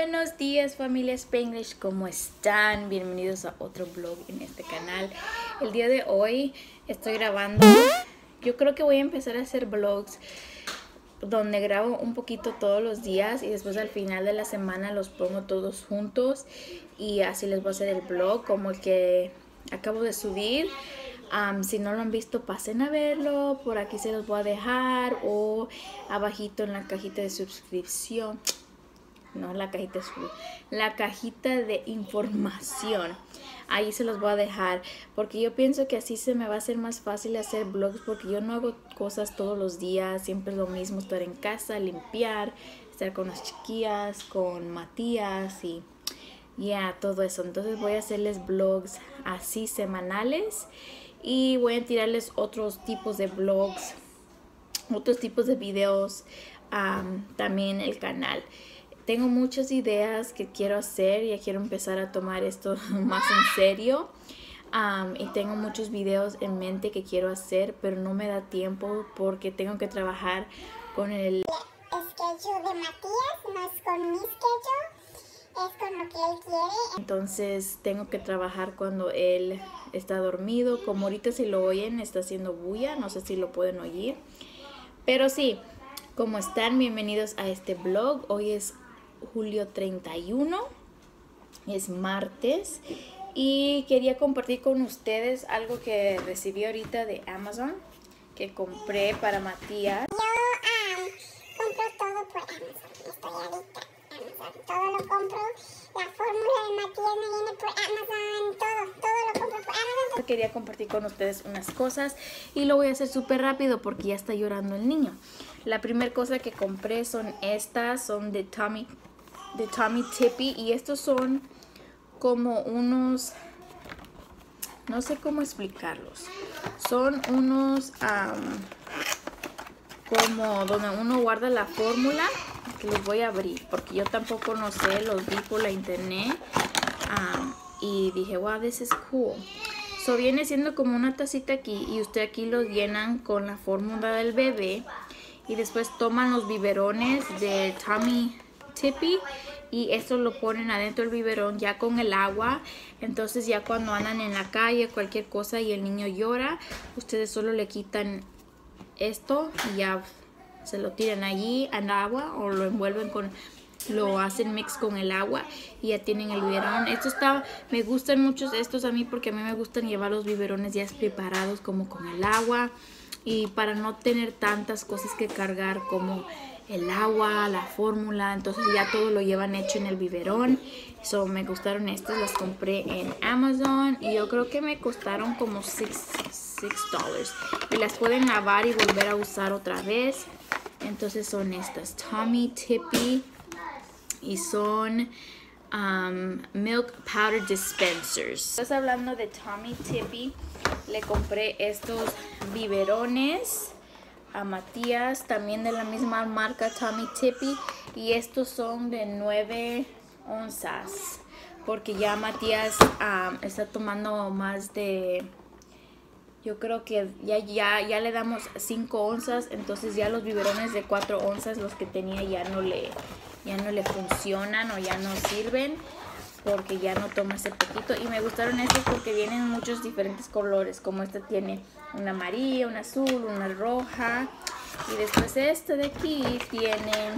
Buenos días, familia Spanglish, ¿cómo están? Bienvenidos a otro vlog en este canal. El día de hoy estoy grabando. Yo creo que voy a empezar a hacer vlogs donde grabo un poquito todos los días y después al final de la semana los pongo todos juntos y así les voy a hacer el vlog como el que acabo de subir. Si no lo han visto, pasen a verlo. Por aquí se los voy a dejar o abajito en la cajita de suscripción. No, la cajita de información. Ahí se los voy a dejar porque yo pienso que así se me va a hacer más fácil hacer vlogs, porque yo no hago cosas todos los días, siempre es lo mismo, estar en casa, limpiar, estar con las chiquillas, con Matías y todo eso. Entonces voy a hacerles vlogs así semanales y voy a tirarles otros tipos de vlogs, otros tipos de videos también en el canal. Tengo muchas ideas que quiero hacer, ya quiero empezar a tomar esto más en serio. Y tengo muchos videos en mente que quiero hacer, pero no me da tiempo porque tengo que trabajar con el schedule de Matías, no es con mi schedule, es con lo que él quiere. Entonces tengo que trabajar cuando él está dormido. Como ahorita, si lo oyen, está haciendo bulla, no sé si lo pueden oír. Pero sí, ¿cómo están? Bienvenidos a este vlog. Hoy es julio 31, es martes y quería compartir con ustedes algo que recibí ahorita de Amazon, que compré para Matías. Yo compro todo por Amazon, estoy adicta a Amazon, todo lo compro, la fórmula de Matías me viene por Amazon, todo lo compro por Amazon. Quería compartir con ustedes unas cosas y lo voy a hacer súper rápido porque ya está llorando el niño. La primera cosa que compré son estas, son de Tommee Tippee, y estos son como unos, no sé cómo explicarlos, son unos como donde uno guarda la fórmula, que los voy a abrir porque yo tampoco no sé, los vi por la internet y dije wow, this is cool. So viene siendo como una tacita aquí y usted aquí los llenan con la fórmula del bebé y después toman los biberones de Tommee Tippee y esto lo ponen adentro del biberón ya con el agua. Entonces ya cuando andan en la calle, cualquier cosa y el niño llora, ustedes solo le quitan esto y ya se lo tiran allí en agua o lo envuelven con, lo hacen mix con el agua y ya tienen el biberón. Me gustan muchos estos a mí porque a mí me gustan llevar los biberones ya preparados como con el agua y para no tener tantas cosas que cargar como el agua, la fórmula. Entonces ya todo lo llevan hecho en el biberón. So me gustaron estos, las compré en Amazon y yo creo que me costaron como $6 y las pueden lavar y volver a usar otra vez. Entonces son estas Tommee Tippee y son Milk Powder Dispensers. Estás hablando de Tommee Tippee, le compré estos biberones a Matías, también de la misma marca Tommee Tippee, y estos son de 9 onzas porque ya Matías está tomando más de, yo creo que ya le damos 5 onzas, entonces ya los biberones de 4 onzas, los que tenía ya no le funcionan o ya no sirven porque ya no toma ese poquito. Y me gustaron estos porque vienen muchos diferentes colores, como esta tiene una amarilla, una azul, una roja, y después este de aquí tiene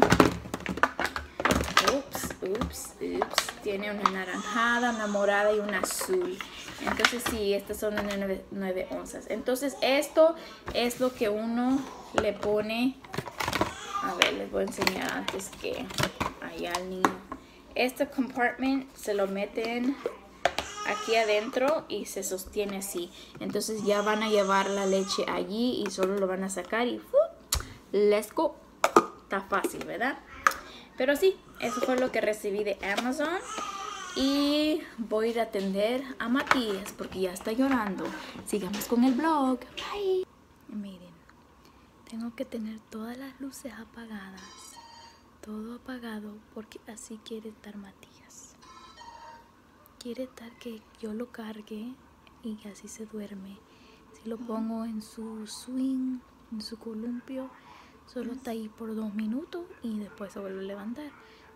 tiene una naranjada, una morada y una azul. Entonces sí, estas son de 9 onzas. Entonces esto es lo que uno le pone. A ver, les voy a enseñar antes que allá al niño. Este compartment se lo meten aquí adentro y se sostiene así. Entonces ya van a llevar la leche allí y solo lo van a sacar y let's go. Está fácil, ¿verdad? Pero sí, eso fue lo que recibí de Amazon. Y voy a ir a atender a Matías porque ya está llorando. Sigamos con el vlog. Bye. Miren, tengo que tener todas las luces apagadas. Todo apagado porque así quiere estar Matías. Quiere estar que yo lo cargue y así se duerme. Si lo pongo en su swing, en su columpio, solo está ahí por 2 minutos y después se vuelve a levantar.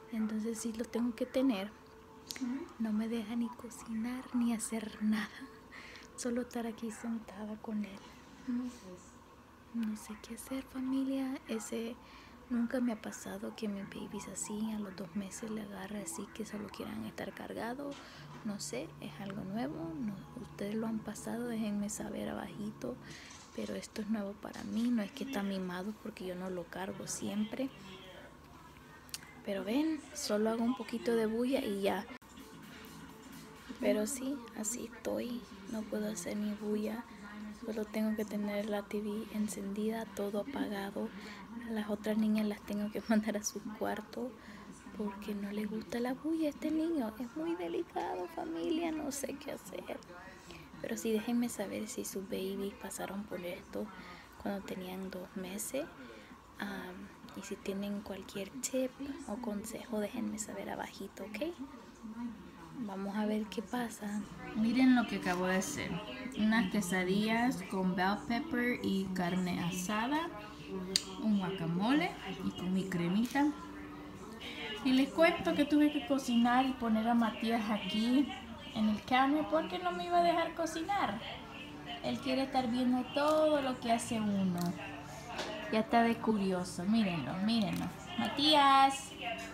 Entonces sí lo tengo que tener. No me deja ni cocinar ni hacer nada. Solo estar aquí sentada con él. No sé qué hacer, familia. Nunca me ha pasado que mis babies así a los 2 meses le agarre así que solo quieran estar cargados. No sé, es algo nuevo. No, ustedes lo han pasado, déjenme saber abajito. Pero esto es nuevo para mí. No es que está mimado porque yo no lo cargo siempre. Pero ven, solo hago un poquito de bulla y ya. Pero sí, así estoy. No puedo hacer ni bulla. Solo tengo que tener la TV encendida, todo apagado. A las otras niñas las tengo que mandar a su cuarto porque no le gusta la bulla a este niño. Es muy delicado, familia, no sé qué hacer. Pero sí, déjenme saber si sus babies pasaron por esto cuando tenían 2 meses. Y si tienen cualquier tip o consejo, déjenme saber abajito, ¿ok? Vamos a ver qué pasa. Miren lo que acabo de hacer. Unas quesadillas con bell pepper y carne asada. Un guacamole y con mi cremita. Y les cuento que tuve que cocinar y poner a Matías aquí en el counter porque no me iba a dejar cocinar. Él quiere estar viendo todo lo que hace uno. Ya está de curioso. Mírenlo, mírenlo. Matías.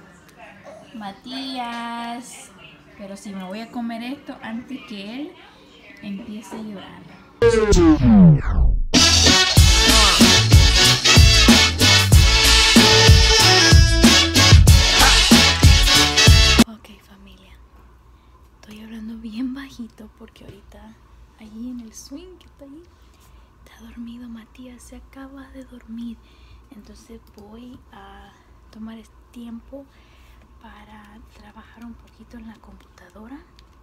Matías. Pero sí, me voy a comer esto antes que él empiece a llorar. Ok, familia. Estoy hablando bien bajito porque ahorita allí en el swing que está allí está dormido Matías, se acaba de dormir. Entonces voy a tomar este tiempo para trabajar un poquito en la computadora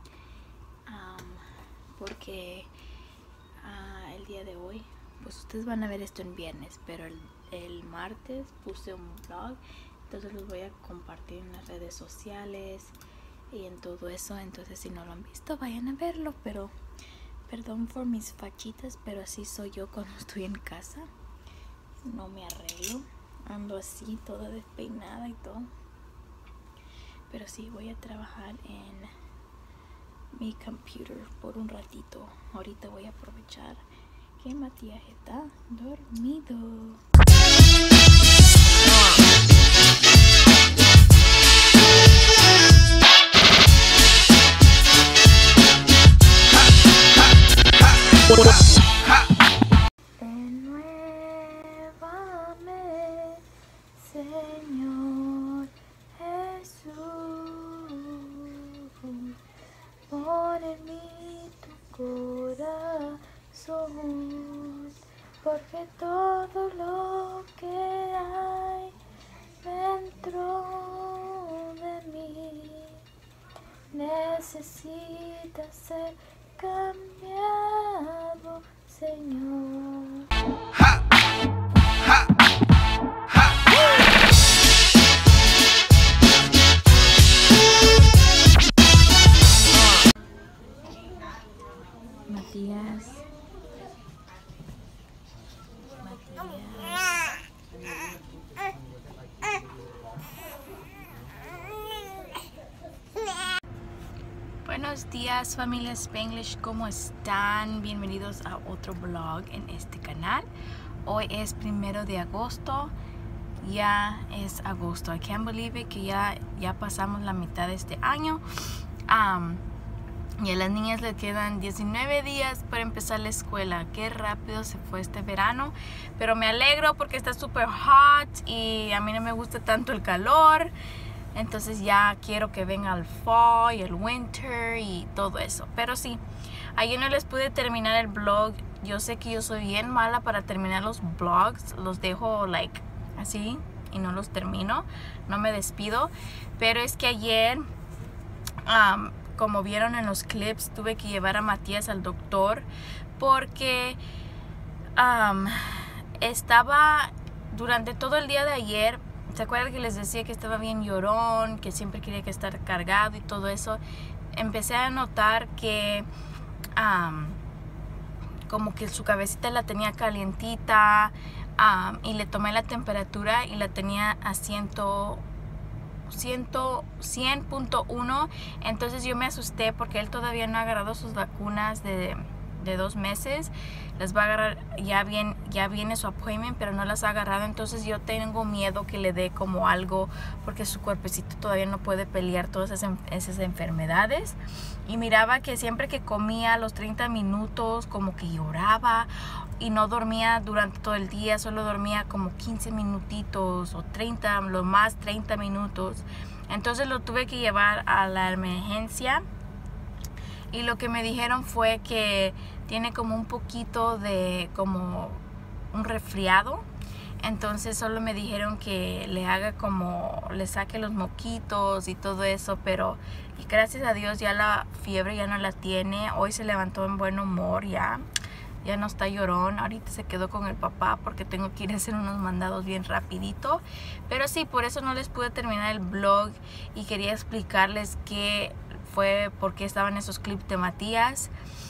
porque el día de hoy, pues ustedes van a ver esto en viernes, pero el martes puse un blog, entonces los voy a compartir en las redes sociales y en todo eso. Entonces si no lo han visto, vayan a verlo. Pero perdón por mis fachitas, pero así soy yo cuando estoy en casa. No me arreglo, ando así toda despeinada y todo. Pero sí, voy a trabajar en mi computer por un ratito. Ahorita voy a aprovechar que Matías está dormido. Renuévame, Señor Jesús, pon en mí tu corazón, porque todo lo que hay dentro de mí necesita ser cambiado, Señor. Matías. Buenos días, familia Spanglish, ¿cómo están? Bienvenidos a otro vlog en este canal. Hoy es 1 de agosto. Ya es agosto. I can't believe it, que ya pasamos la mitad de este año. Y a las niñas le quedan 19 días para empezar la escuela. Qué rápido se fue este verano. Pero me alegro porque está súper hot y a mí no me gusta tanto el calor. Entonces ya quiero que venga el fall y el winter y todo eso. Pero sí, ayer no les pude terminar el vlog. Yo sé que yo soy bien mala para terminar los vlogs. Los dejo así y no los termino. No me despido. Pero es que ayer, como vieron en los clips, tuve que llevar a Matías al doctor porque estaba durante todo el día de ayer. ¿Se acuerdan que les decía que estaba bien llorón, que siempre quería que estar cargado y todo eso? Empecé a notar que como que su cabecita la tenía calientita, y le tomé la temperatura y la tenía a 100, 100.1. Entonces yo me asusté porque él todavía no ha agarrado sus vacunas de 2 meses. Las va a agarrar, ya viene su appointment, pero no las ha agarrado. Entonces yo tengo miedo que le dé como algo, porque su cuerpecito todavía no puede pelear todas esas enfermedades. Y miraba que siempre que comía, a los 30 minutos como que lloraba y no dormía durante todo el día, solo dormía como 15 minutitos o 30, lo más 30 minutos. Entonces lo tuve que llevar a la emergencia. Y lo que me dijeron fue que tiene como un poquito de como un resfriado. Entonces solo me dijeron que le haga como, le saque los moquitos y todo eso. Pero y gracias a Dios ya la fiebre ya no la tiene. Hoy se levantó en buen humor ya no está llorón. Ahorita se quedó con el papá porque tengo que ir a hacer unos mandados bien rapidito. Pero sí, por eso no les pude terminar el vlog y quería explicarles qué fue, por qué estaban esos clips de Matías.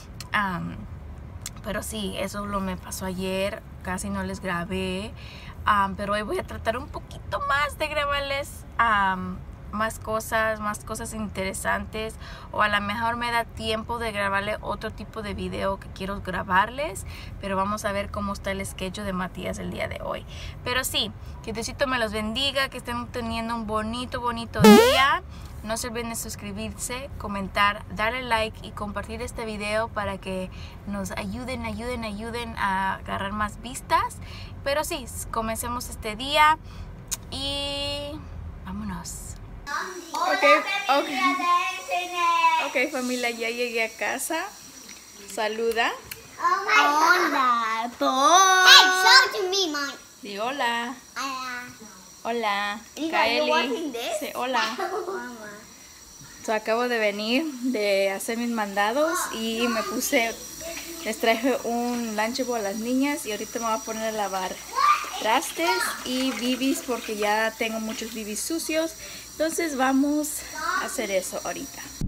Pero sí, eso lo me pasó ayer, casi no les grabé. Pero hoy voy a tratar un poquito más de grabarles más cosas interesantes, o a lo mejor me da tiempo de grabarle otro tipo de video que quiero grabarles, pero vamos a ver cómo está el schedule de Matías el día de hoy. Pero sí, que Diosito me los bendiga, que estén teniendo un bonito día. No se olviden de suscribirse, comentar, darle like y compartir este video para que nos ayuden a agarrar más vistas. Pero sí, comencemos este día y vámonos. Ok, familia, ya llegué a casa. Saluda. Hola, boy. Hey, show it to me, Mom. Di hola. Hola. You Kaeli. watching this? Sí, hola. Acabo de venir de hacer mis mandados y les traje un Lunchable a las niñas y ahorita me voy a poner a lavar trastes y bibis porque ya tengo muchos bibis sucios. Entonces vamos a hacer eso ahorita.